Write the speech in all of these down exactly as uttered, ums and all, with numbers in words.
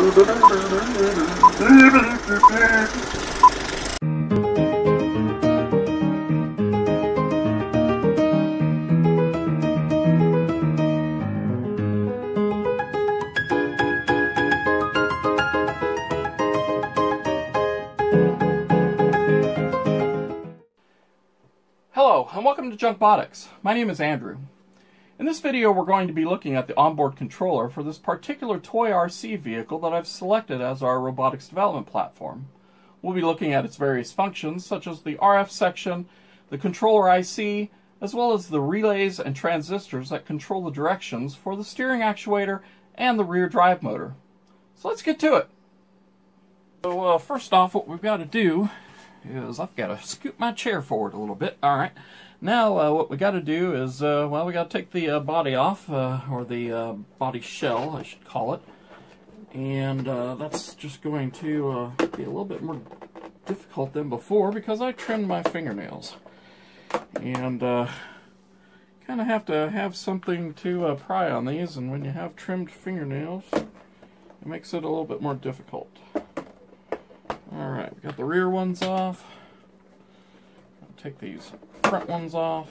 Hello, and welcome to Junkbotics. My name is Andrew. In this video, we're going to be looking at the onboard controller for this particular toy R C vehicle that I've selected as our robotics development platform. We'll be looking at its various functions, such as the R F section, the controller I C, as well as the relays and transistors that control the directions for the steering actuator and the rear drive motor. So let's get to it. So uh, first off, what we've got to do is I've got to scoot my chair forward a little bit. All right. Now uh, what we got to do is, uh, well, we got to take the uh, body off, uh, or the uh, body shell, I should call it. And uh, that's just going to uh, be a little bit more difficult than before because I trimmed my fingernails. And uh, kind of have to have something to uh, pry on these, and when you have trimmed fingernails, it makes it a little bit more difficult. Alright, we got the rear ones off. I'll take these front ones off.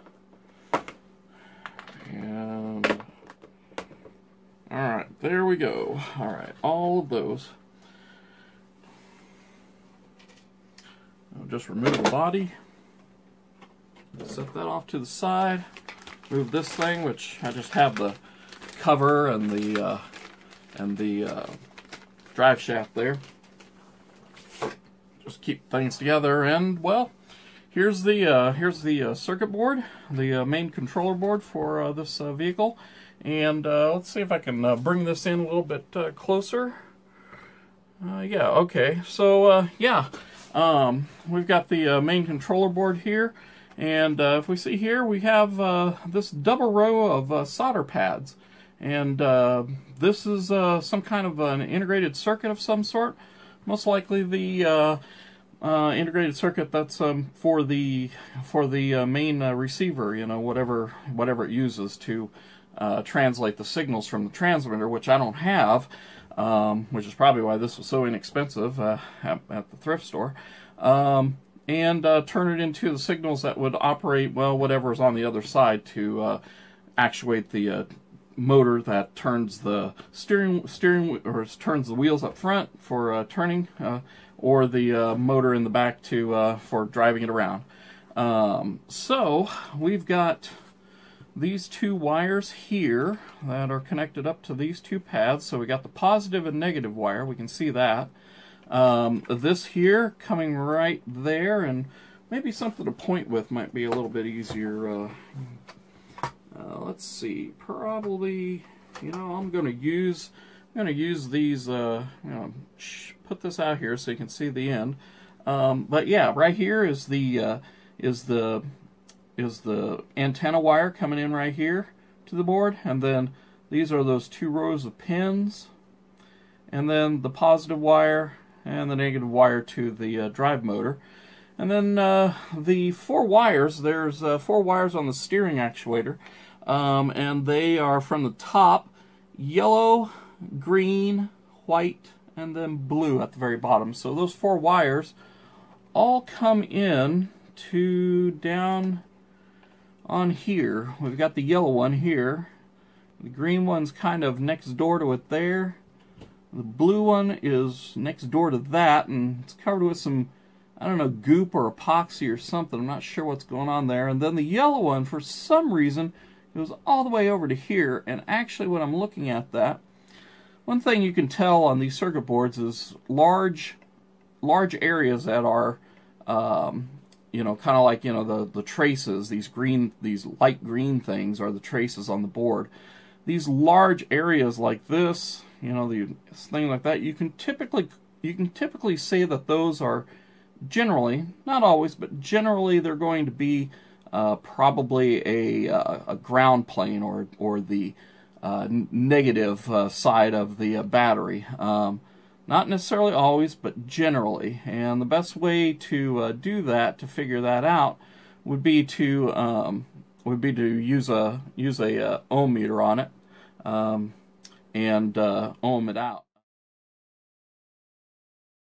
And alright, there we go. Alright, all of those. I'll just remove the body. Set that off to the side. Move this thing, which I just have the cover and the uh, and the uh, drive shaft there. Just keep things together, and well, here's the uh, here's the uh, circuit board, the uh, main controller board for uh, this uh, vehicle, and uh, let's see if I can uh, bring this in a little bit uh, closer. Uh, yeah, okay, so uh, yeah, um, we've got the uh, main controller board here, and uh, if we see here, we have uh, this double row of uh, solder pads, and uh, this is uh, some kind of an integrated circuit of some sort. Most likely the uh, uh, integrated circuit that's um, for the for the uh, main uh, receiver, you know, whatever whatever it uses to uh, translate the signals from the transmitter, which I don't have, um, which is probably why this was so inexpensive uh, at, at the thrift store, um, and uh, turn it into the signals that would operate, well, whatever is on the other side to uh, actuate the uh, motor that turns the steering steering or turns the wheels up front for uh, turning, uh, or the uh, motor in the back to uh, for driving it around. Um, so we've got these two wires here that are connected up to these two pads. So we got the positive and negative wire. We can see that. Um, this here coming right there, and maybe something to point with might be a little bit easier. Uh, Uh, let's see, probably, you know, I'm going to use, I'm going to use these, uh, you know, put this out here so you can see the end. Um, but yeah, right here is the, uh, is the, is the antenna wire coming in right here to the board, and then these are those two rows of pins, and then the positive wire and the negative wire to the uh, drive motor. And then uh, the four wires, there's uh, four wires on the steering actuator, um, and they are from the top, yellow, green, white, and then blue at the very bottom. So those four wires all come in to down on here. We've got the yellow one here. The green one's kind of next door to it there. The blue one is next door to that, and it's covered with some, I don't know, goop or epoxy or something. I'm not sure what's going on there. And then the yellow one, for some reason, goes all the way over to here. And actually, when I'm looking at that, one thing you can tell on these circuit boards is large, large areas that are, um, you know, kind of like, you know, the the traces. These green, these light green things are the traces on the board. These large areas like this, you know, the thing like that, you can typically you can typically say that those are generally, not always, but generally they're going to be uh, probably a, uh, a ground plane or, or the uh, negative uh, side of the uh, battery. Um, not necessarily always, but generally. And the best way to uh, do that, to figure that out, would be to um, would be to use a use a uh, ohm meter on it um, and uh, ohm it out.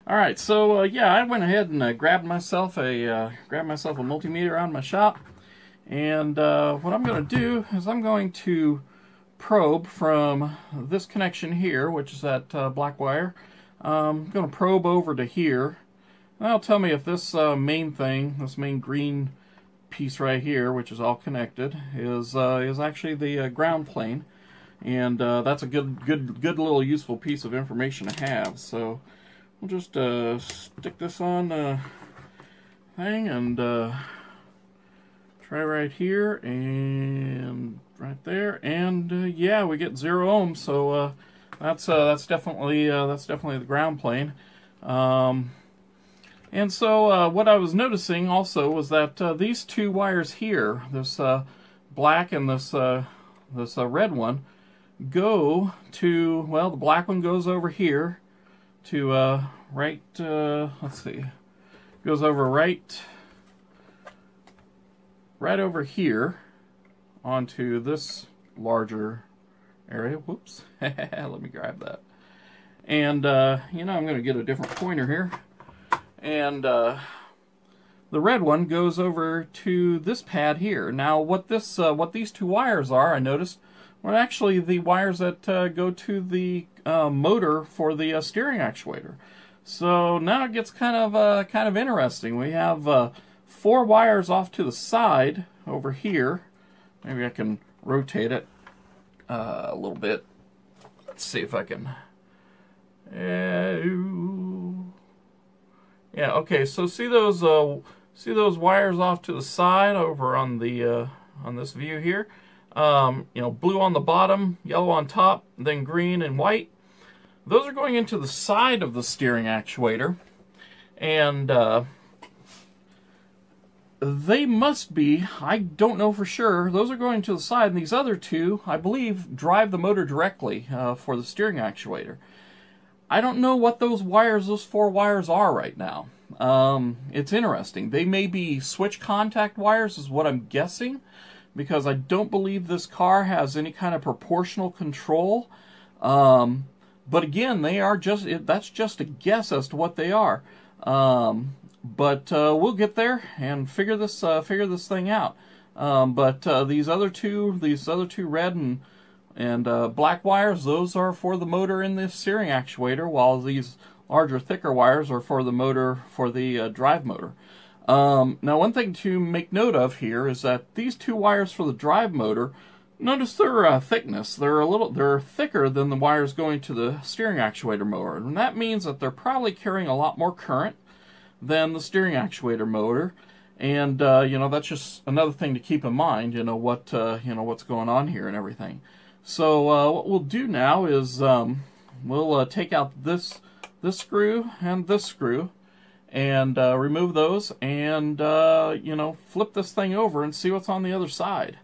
All right, so uh, yeah, I went ahead and uh, grabbed myself a uh, grabbed myself a multimeter out of my shop, and uh, what I'm going to do is I'm going to probe from this connection here, which is that uh, black wire. Um, I'm going to probe over to here. That'll tell me if this uh, main thing, this main green piece right here, which is all connected, is uh, is actually the uh, ground plane, and uh, that's a good good good little useful piece of information to have. So we'll just uh, stick this on the thing and uh, try right here and right there, and uh, yeah, we get zero ohms. So uh, that's uh, that's definitely uh, that's definitely the ground plane. Um, and so uh, what I was noticing also was that uh, these two wires here, this uh, black and this uh, this uh, red one, go to, well, the black one goes over here to uh, right, uh, let's see, goes over right, right over here onto this larger area. Whoops, let me grab that. And, uh, you know, I'm going to get a different pointer here. And uh, the red one goes over to this pad here. Now, what this, uh, what these two wires are, I noticed, were actually the wires that uh, go to the uh, motor for the uh, steering actuator. So now it gets kind of uh, kind of interesting. We have uh, four wires off to the side over here. Maybe I can rotate it uh, a little bit. Let's see if I can. Uh, yeah. Okay. So see those uh, see those wires off to the side over on the uh, on this view here. Um, you know, blue on the bottom, yellow on top, then green and white. Those are going into the side of the steering actuator, and uh, they must be, I don't know for sure, those are going to the side, and these other two, I believe, drive the motor directly uh, for the steering actuator. I don't know what those wires, those four wires are right now. Um, it's interesting. They may be switch contact wires is what I'm guessing, because I don't believe this car has any kind of proportional control. Um, but again, they are just, it, that's just a guess as to what they are. Um, but uh, we'll get there and figure this uh, figure this thing out. Um, but uh, these other two, these other two red and and uh, black wires, those are for the motor in the steering actuator, while these larger, thicker wires are for the motor for the uh, drive motor. Um, now, one thing to make note of here is that these two wires for the drive motor, notice their uh, thickness. They're a little, they're thicker than the wires going to the steering actuator motor, and that means that they're probably carrying a lot more current than the steering actuator motor. And uh, you know, that's just another thing to keep in mind. You know what, uh, you know what's going on here and everything. So uh, what we'll do now is um, we'll uh, take out this this screw and this screw, and uh, remove those, and uh, you know, flip this thing over and see what's on the other side.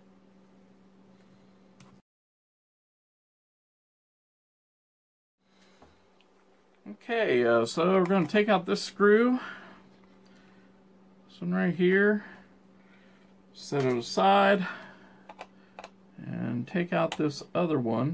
Okay, uh, so we're going to take out this screw, this one right here, set it aside, and take out this other one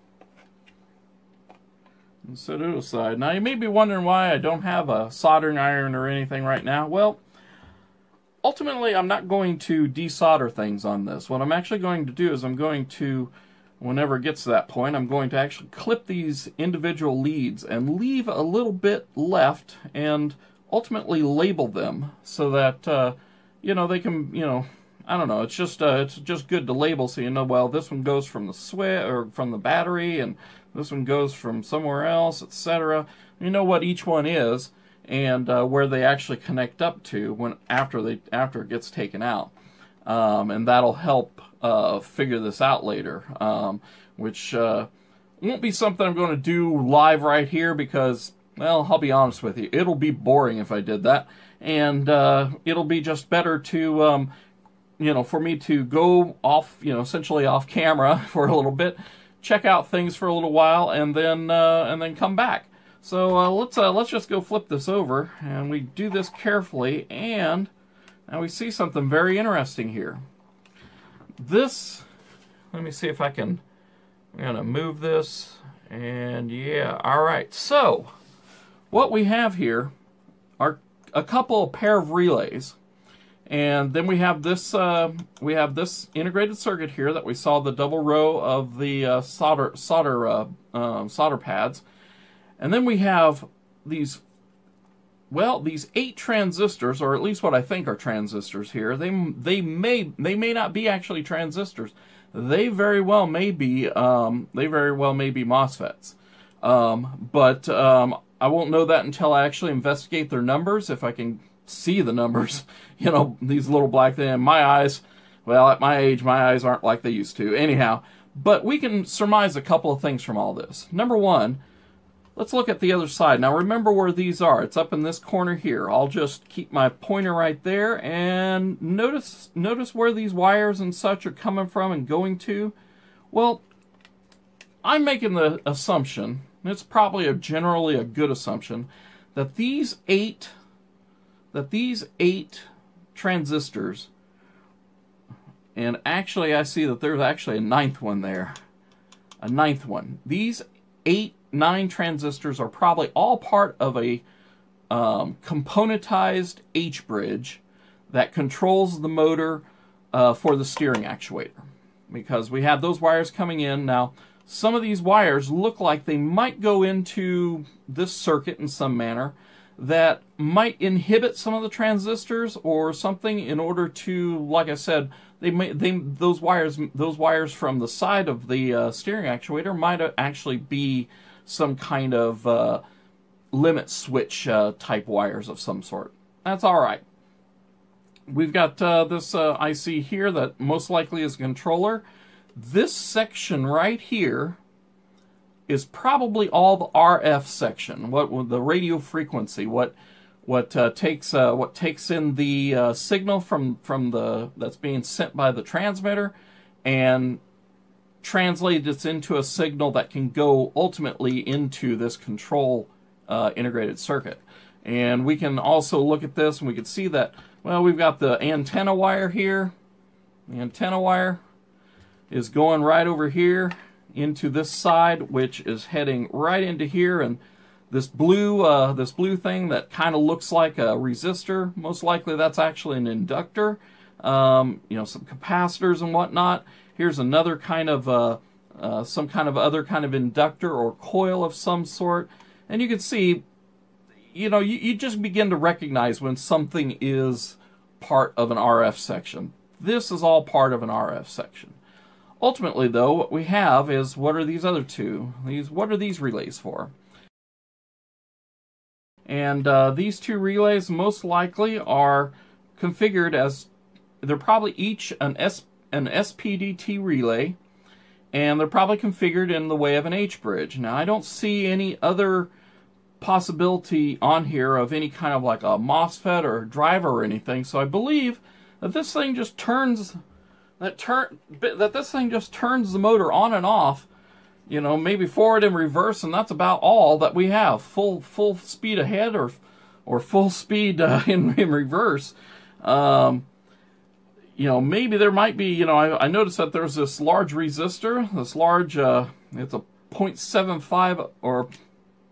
and set it aside. Now, you may be wondering why I don't have a soldering iron or anything right now. Well, ultimately, I'm not going to desolder things on this. What I'm actually going to do is I'm going to, whenever it gets to that point, I'm going to actually clip these individual leads and leave a little bit left and ultimately label them so that, uh, you know, they can, you know, I don't know, it's just uh, it's just good to label so you know, well, this one goes from the switch or from the battery, and this one goes from somewhere else, et cetera. You know what each one is, and uh, where they actually connect up to when after they after it gets taken out, um, and that'll help uh, figure this out later. Um, which uh, won't be something I'm going to do live right here because, well, I'll be honest with you, it'll be boring if I did that, and uh, it'll be just better to. Um, you know, for me to go off, you know, essentially off camera for a little bit, check out things for a little while, and then uh, and then come back. So uh, let's uh, let's just go flip this over, and we do this carefully, and now we see something very interesting here. This, let me see if I can. I'm gonna move this, and yeah, all right. So what we have here are a couple of pair of relays. And then we have this uh, we have this integrated circuit here that we saw the double row of the uh, solder solder uh, um, solder pads, and then we have these well these eight transistors, or at least what I think are transistors here. They they may they may not be actually transistors. They very well may be um, they very well may be MOSFETs, um, but um, I won't know that until I actually investigate their numbers. If I can see the numbers, you know, these little black things. My eyes, well, at my age, my eyes aren't like they used to. Anyhow, but we can surmise a couple of things from all this. Number one, let's look at the other side. Now remember where these are. It's up in this corner here. I'll just keep my pointer right there, and notice notice where these wires and such are coming from and going to. Well, I'm making the assumption, and it's probably a generally a good assumption, that these eight that these eight transistors, and actually I see that there's actually a ninth one there, a ninth one. These eight, nine transistors are probably all part of a um, componentized H-bridge that controls the motor uh, for the steering actuator. Because we have those wires coming in. Now, some of these wires look like they might go into this circuit in some manner that might inhibit some of the transistors or something in order to, like I said, they may they those wires those wires from the side of the uh, steering actuator might actually be some kind of uh, limit switch uh, type wires of some sort. That's all right. We've got uh, this uh, I C here that most likely is a controller. This section right here is probably all the R F section, what the radio frequency, what what uh, takes uh, what takes in the uh, signal from from the that's being sent by the transmitter and translates it into a signal that can go ultimately into this control uh, integrated circuit. And we can also look at this and we can see that, well, we've got the antenna wire here. The antenna wire is going right over here into this side, which is heading right into here, and this blue uh, this blue thing that kind of looks like a resistor, most likely that's actually an inductor, um, you know, some capacitors and whatnot. Here's another kind of uh, uh, some kind of other kind of inductor or coil of some sort, and you can see, you know, you, you just begin to recognize when something is part of an R F section. This is all part of an R F section. Ultimately, though, what we have is, what are these other two? These, what are these relays for? And uh, these two relays most likely are configured as, they're probably each an S an S P D T relay, and they're probably configured in the way of an H-bridge. Now, I don't see any other possibility on here of any kind of like a MOSFET or a driver or anything, so I believe that this thing just turns that turn that this thing just turns the motor on and off, you know, maybe forward and reverse, and that's about all that we have. Full full speed ahead or or full speed uh, in, in reverse. Um, you know, maybe there might be, you know, I, I noticed that there's this large resistor, this large, uh, it's a zero point seven five or zero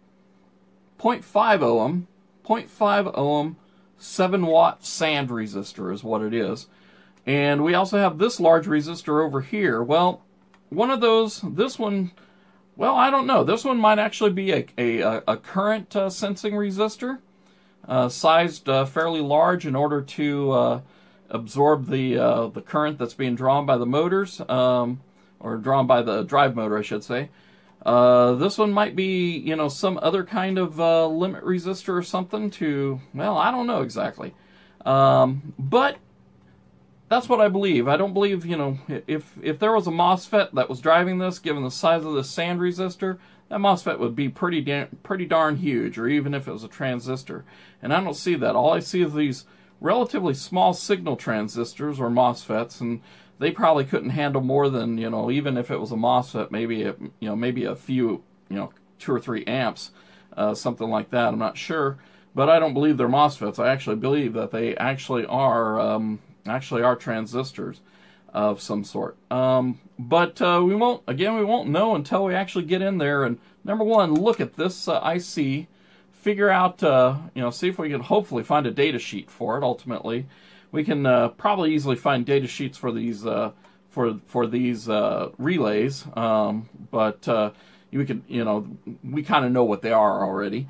point five ohm, zero point five ohm, seven watt sand resistor is what it is. And we also have this large resistor over here. Well, one of those, this one, well, I don't know. This one might actually be a, a, a current uh, sensing resistor, uh, sized uh, fairly large in order to uh, absorb the, uh, the current that's being drawn by the motors, um, or drawn by the drive motor, I should say. Uh, this one might be, you know, some other kind of uh, limit resistor or something to, well, I don't know exactly. Um, but that's what I believe. I don't believe, you know, if if there was a MOSFET that was driving this, given the size of this sand resistor, that MOSFET would be pretty da pretty darn huge, or even if it was a transistor. And I don't see that. All I see is these relatively small signal transistors or MOSFETs, and they probably couldn't handle more than, you know, even if it was a MOSFET, maybe a, you know, maybe a few, you know, two or three amps, uh, something like that. I'm not sure, but I don't believe they're MOSFETs. I actually believe that they actually are. Um, actually are transistors of some sort. Um, but uh, we won't, again, we won't know until we actually get in there and, number one, look at this uh, I C figure out, uh, you know, see if we can hopefully find a data sheet for it. Ultimately, we can uh, probably easily find data sheets for these uh, for for these uh, relays. Um, but uh, we could, you know, we kind of know what they are already,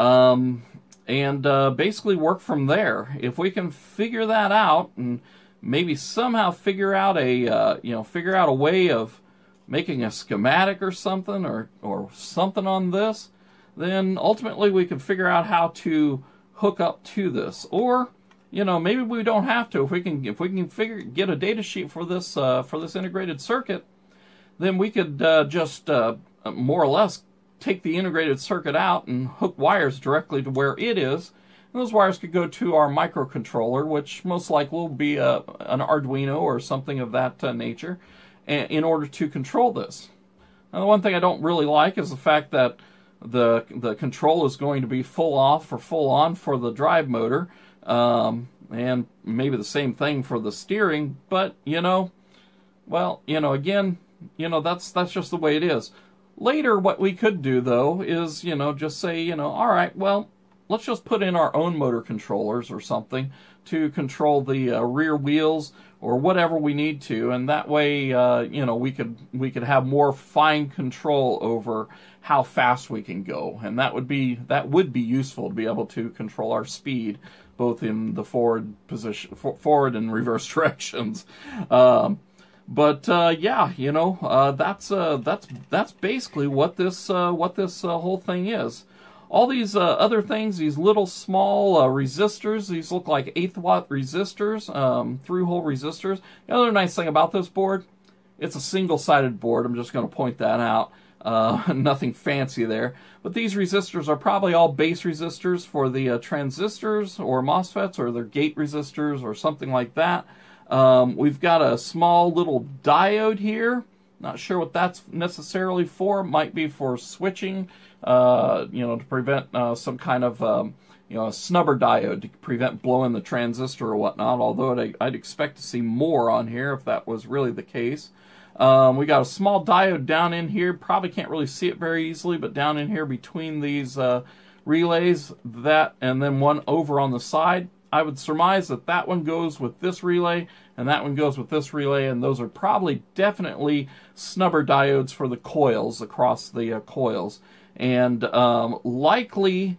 um, and uh, basically work from there. If we can figure that out and maybe somehow figure out a uh, you know figure out a way of making a schematic or something or or something on this, then ultimately we can figure out how to hook up to this. Or, you know, maybe we don't have to. If we can if we can figure get a data sheet for this uh, for this integrated circuit, then we could uh, just uh, more or less take the integrated circuit out and hook wires directly to where it is. And those wires could go to our microcontroller, which most likely will be a, an Arduino or something of that uh, nature, in order to control this. Now, the one thing I don't really like is the fact that the the control is going to be full off or full on for the drive motor, um, and maybe the same thing for the steering. But you know, well, you know, again, you know, that's that's just the way it is. Later, what we could do though is, you know, just say, you know, all right, well, let's just put in our own motor controllers or something to control the uh, rear wheels or whatever we need to, and that way, uh, you know, we could we could have more fine control over how fast we can go, and that would be that would be useful to be able to control our speed both in the forward position, for, forward and reverse directions. Um, but uh, yeah, you know, uh, that's uh, that's that's basically what this uh, what this uh, whole thing is. All these uh, other things, these little small uh, resistors, these look like eighth watt resistors, um, through-hole resistors. The other nice thing about this board, it's a single-sided board. I'm just going to point that out. Uh, nothing fancy there. But these resistors are probably all base resistors for the uh, transistors or MOSFETs, or their gate resistors or something like that. Um, we've got a small little diode here. Not sure what that's necessarily for. It might be for switching, uh, you know, to prevent uh, some kind of, um, you know, a snubber diode to prevent blowing the transistor or whatnot, although I'd, I'd expect to see more on here if that was really the case. Um, we got a small diode down in here. Probably can't really see it very easily, but down in here between these uh, relays, that, and then one over on the side. I would surmise that that one goes with this relay, and that one goes with this relay, and those are probably definitely snubber diodes for the coils, across the uh, coils. And um, likely,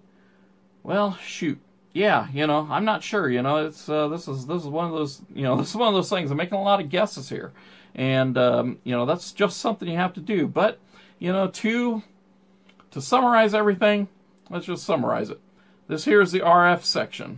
well, shoot, yeah, you know, I'm not sure. You know, it's uh, this is this is one of those, you know, this is one of those things. I'm making a lot of guesses here, and um, you know, that's just something you have to do. But you know, to to summarize everything, let's just summarize it. This here is the R F section.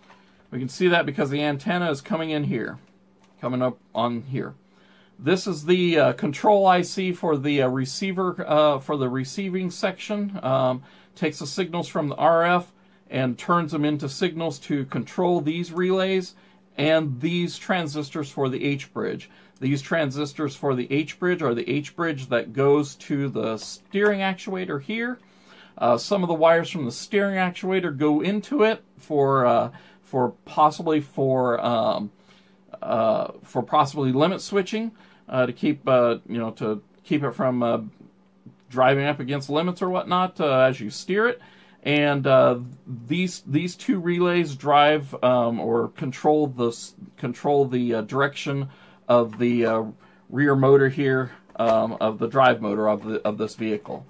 We can see that because the antenna is coming in here, coming up on here. This is the uh, control I C for the uh, receiver, uh, for the receiving section. Um, takes the signals from the R F and turns them into signals to control these relays and these transistors for the H-bridge. These transistors for the H-bridge are the H-bridge that goes to the steering actuator here. Uh, some of the wires from the steering actuator go into it for uh, for possibly for um, uh, for possibly limit switching uh, to keep uh, you know to keep it from uh, driving up against limits or whatnot uh, as you steer it. And uh, these these two relays drive um, or control the control the uh, direction of the uh, rear motor here, um, of the drive motor of the of this vehicle.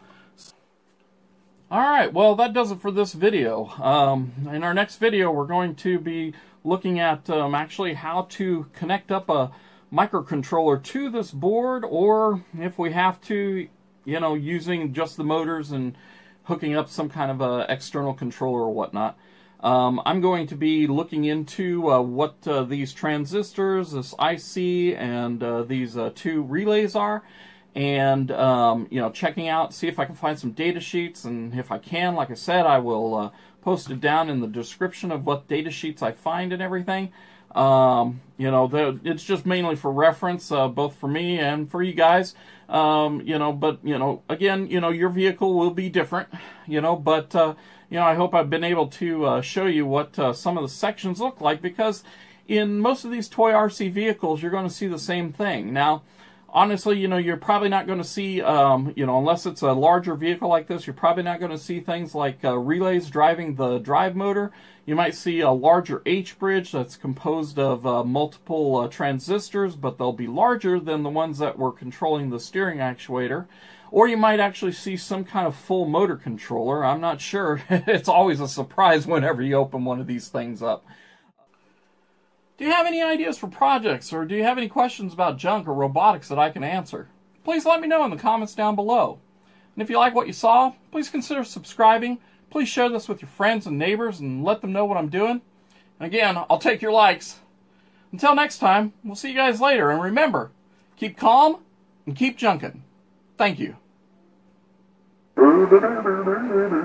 Alright, well that does it for this video. Um, in our next video we're going to be looking at um, actually how to connect up a microcontroller to this board, or if we have to, you know, using just the motors and hooking up some kind of a external controller or whatnot. Um, I'm going to be looking into uh, what uh, these transistors, this I C, and uh, these uh, two relays are, and um, you know, checking out, see if I can find some data sheets, and if I can, like I said, I will uh, post it down in the description of what data sheets I find and everything. Um, you know, the, it's just mainly for reference, uh, both for me and for you guys. Um, you know, but you know, again, you know, your vehicle will be different, you know, but uh, you know, I hope I've been able to uh, show you what uh, some of the sections look like, because in most of these toy R C vehicles, you're going to see the same thing. Now, honestly, you know, you're probably not going to see, um, you know, unless it's a larger vehicle like this, you're probably not going to see things like uh, relays driving the drive motor. You might see a larger H-bridge that's composed of uh, multiple uh, transistors, but they'll be larger than the ones that were controlling the steering actuator. Or you might actually see some kind of full motor controller. I'm not sure. It's always a surprise whenever you open one of these things up. Do you have any ideas for projects, or do you have any questions about junk or robotics that I can answer? Please let me know in the comments down below. And if you like what you saw, please consider subscribing. Please share this with your friends and neighbors and let them know what I'm doing. And again, I'll take your likes. Until next time, we'll see you guys later. And remember, keep calm and keep junking. Thank you.